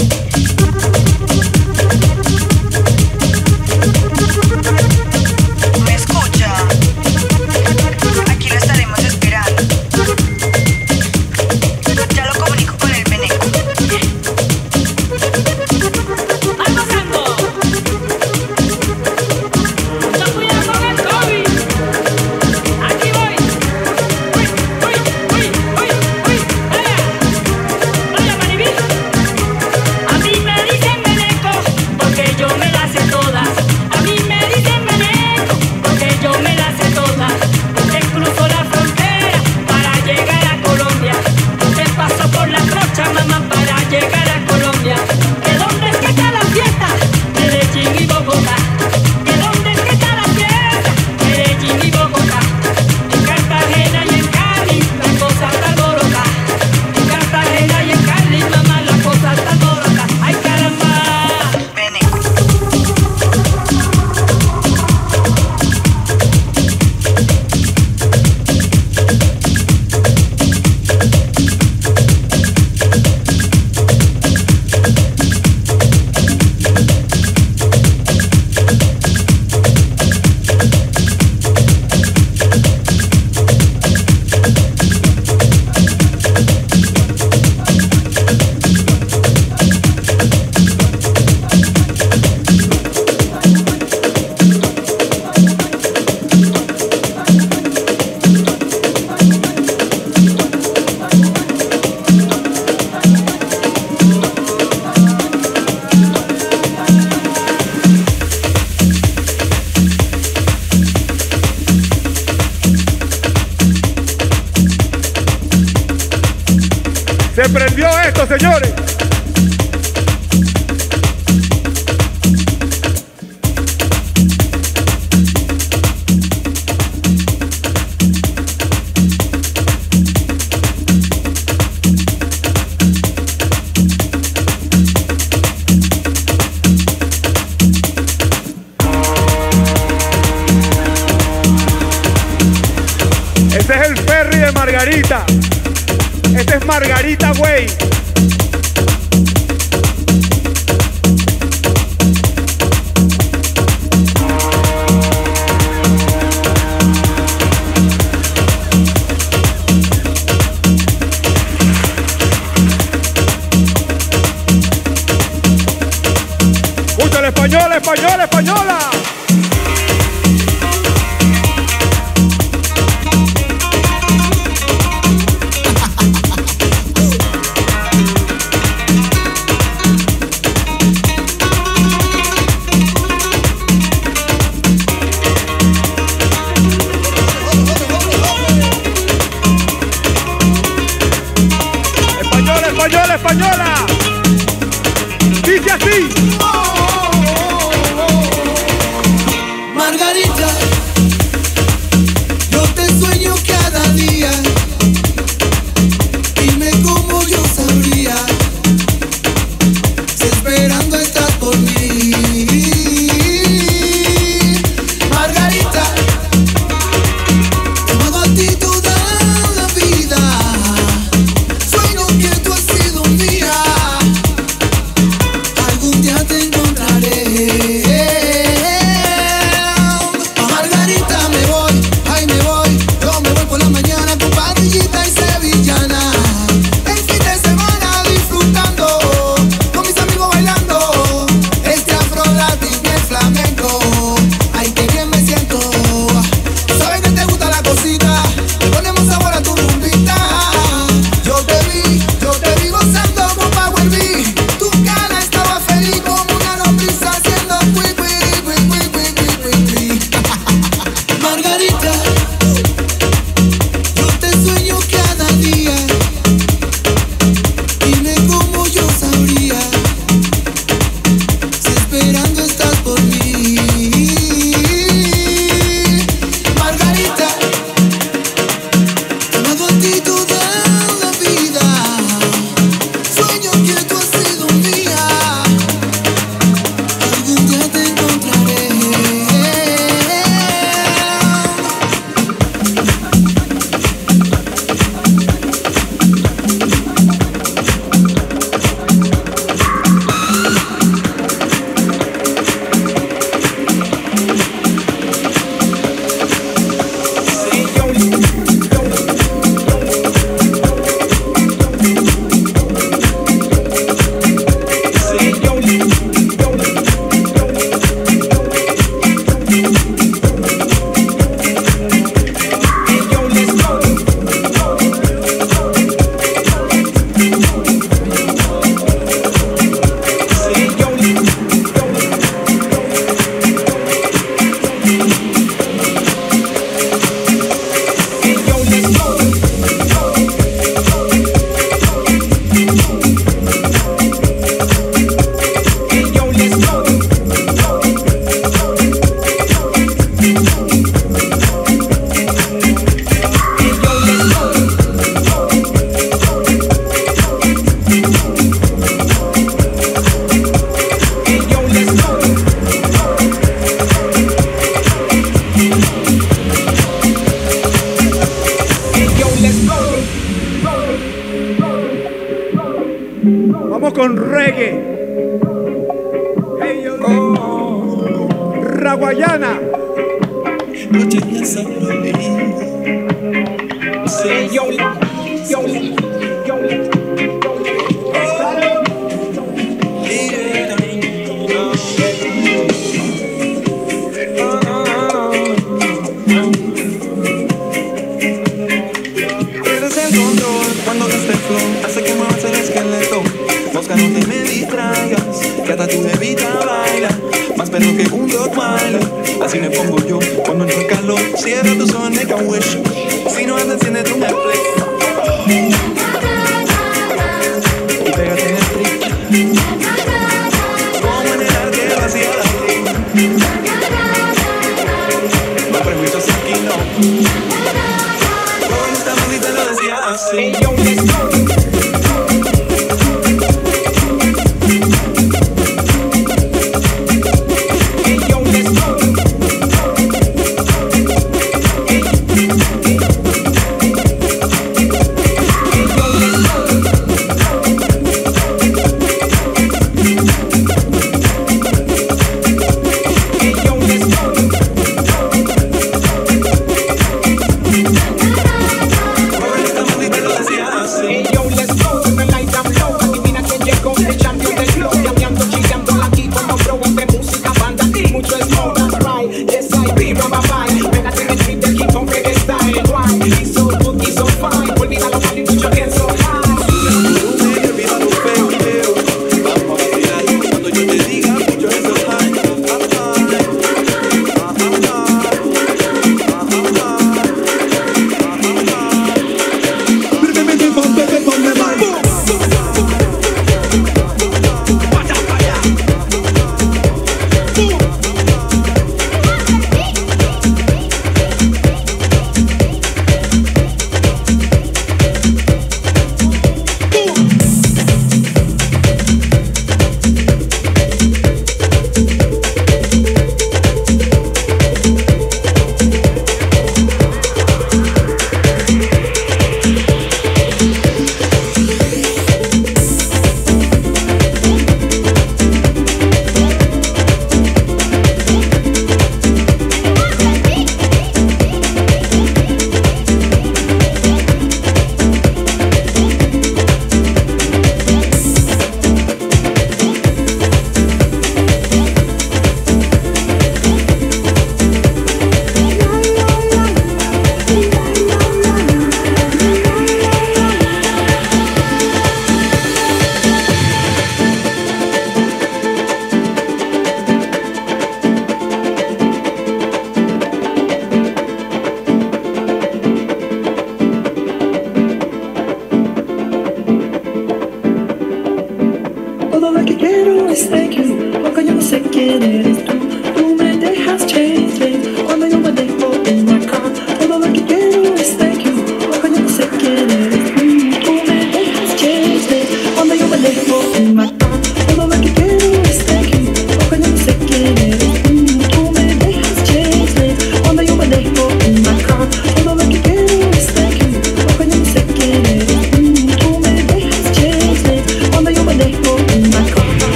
¿Me escucha? Aquí lo estaremos esperando. Ya lo comunico con el Beneco. ¡Almorzando! ¡Mucho cuidado con el COVID! ¡Aquí voy! ¡Uy, uy, uy, uy, uy! ¡Hala! ¡Hola, Maribí! A mí me dicen Beneco porque yo me las sé todas. A mí me dicen Beneco porque yo me las sé todas. Usted cruzó la frontera para llegar a Colombia. Usted pasó por la trocha, mamá, para llegar a Colombia. ¿De dónde es que está la fiesta? Medellín y Bogotá. ¿De dónde es que está la fiesta? Medellín y Bogotá. En Cartagena y en Cali la cosa está alborota. En Cartagena y en Cali, mamá, la cosa está alborota. ¡Ay, caramba! Beneco. Se prendió esto, señores. Ese es el ferry de Margarita. Este es Margarita, güey. Escúchale, española, española, española. Española, española. Dice así. Margarita, yo te sueño cada día. Dime cómo yo sabría si esperando estás por mí. Margarita, te amado a ti toda la vida. Sueño que tú has sido mía. Algún día te Vamos con reggae. Hey, yo, Raguayana. Say yo, yo, yo, yo. Pierdes el control cuando este flow hace que muevas el esqueleto. Busca, no te me distraigas, que hasta tu bebita baila más perro que un Rottweiler. Así me pongo yo cuando entro en calor. Cierra tus ojos, make a wish. Si no andas, enciende tu Netflix y pégate en el trick, como en el arte vacía la ley. No hay prejuicios aquí, no. Con esta música lo decía así. Hey, yo, let's go.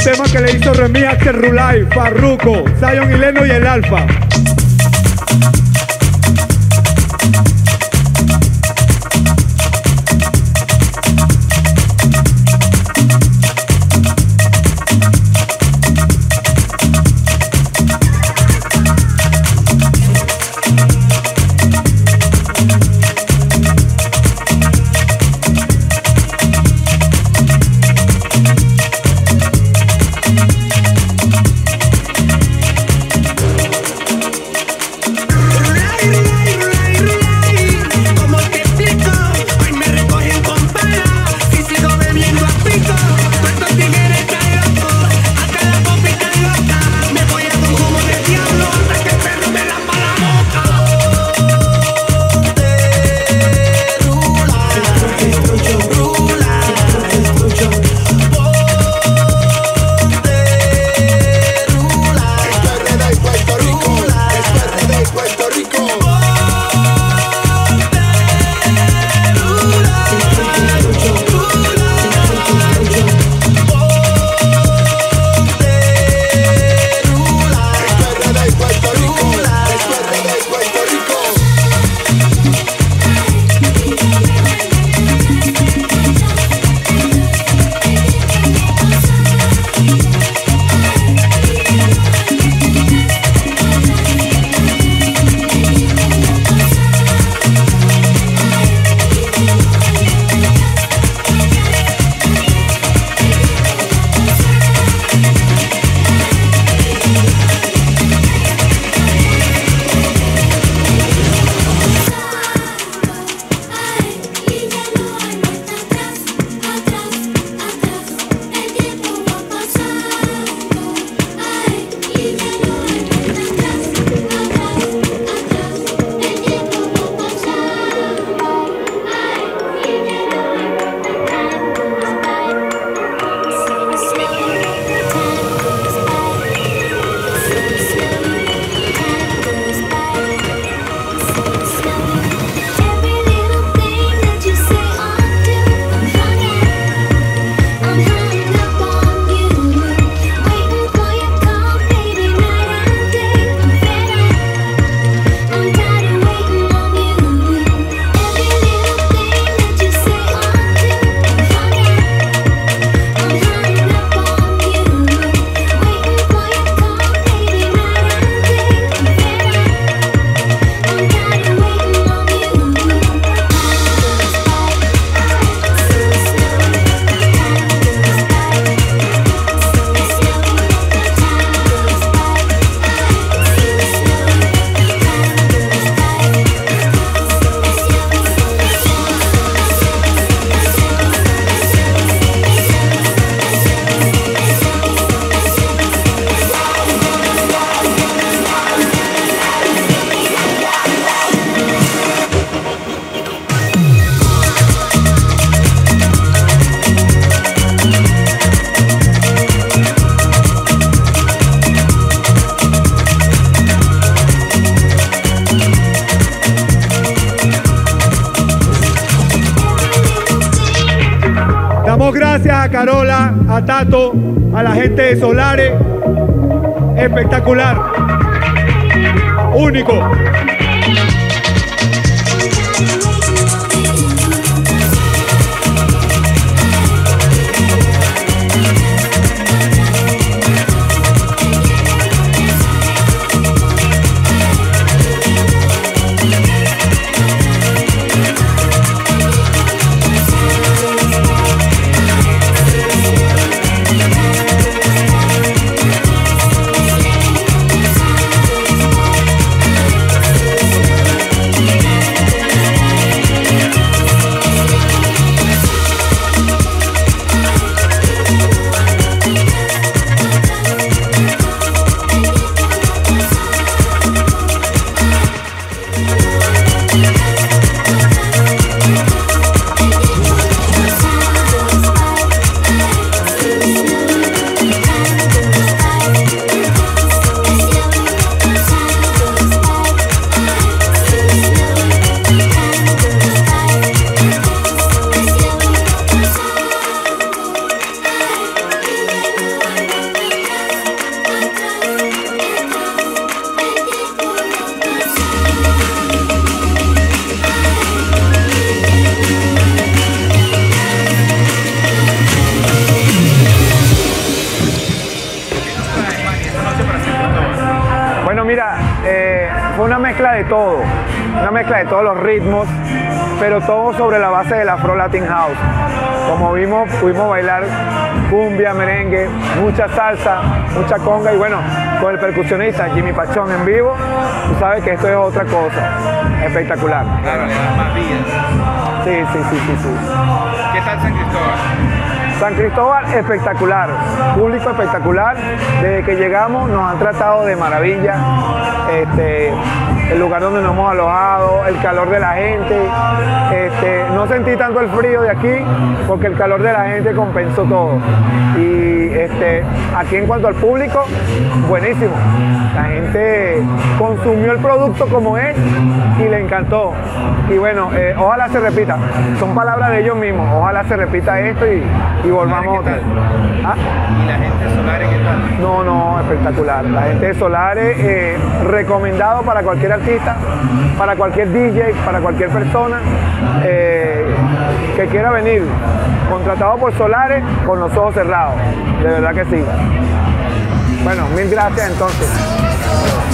tema que le hizo Remy Axel Rulay, Farruko, Zion y Leno y el Alfa. Damos gracias a Carola, a Tato, a la gente de Solares. Espectacular. Único. We'll be right back. mezcla de todo, una mezcla de todos los ritmos, pero todo sobre la base del Afro Latin House. Como vimos, pudimos bailar cumbia, merengue, mucha salsa, mucha conga y bueno, con el percusionista Jimmy Pachón en vivo, tú sabes que esto es otra cosa, espectacular. Claro, le da más vida. Sí, sí, sí, sí, sí. ¿Qué tal San Cristóbal? San Cristóbal, espectacular, público espectacular. Desde que llegamos nos han tratado de maravilla. Este, el lugar donde nos hemos alojado, el calor de la gente. Este, no sentí tanto el frío de aquí porque el calor de la gente compensó todo. Y este, aquí en cuanto al público, buenísimo. La gente consumió el producto como es y le encantó. Y bueno, eh, ojalá se repita. Son palabras de ellos mismos. Ojalá se repita esto y, y volvamos otra vez. ¿Ah? ¿Y la gente de Solares qué tal? No, no, espectacular. La gente de Solares, eh, recomendado para cualquier artista, para cualquier D J, para cualquier persona eh, que quiera venir. Contratado por Solares con los ojos cerrados. De verdad que sí. Bueno, mil gracias entonces.